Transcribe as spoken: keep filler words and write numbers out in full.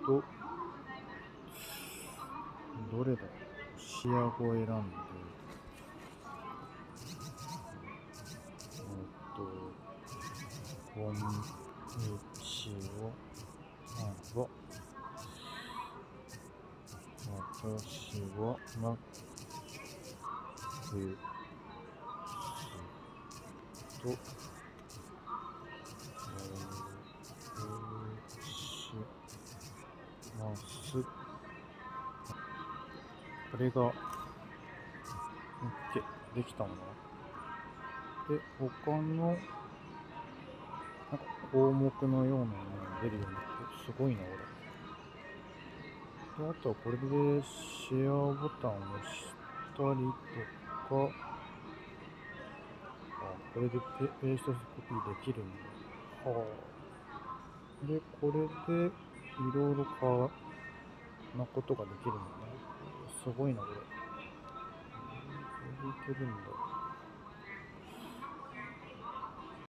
と、どれだろう。仕上げを選んで、えっと、こんにちは。私はマックスと、お送りします。これが、OK、できたもの。で、他の、なんか項目のようなものが出るようになって、すごいな、俺。で、あとはこれでシェアボタンを押したりとか、あ、これでペペーストしてコピーできるんだ。はあ。で、これでいろいろかなことができるんだね。すごいな、これ。これでいけるんだ。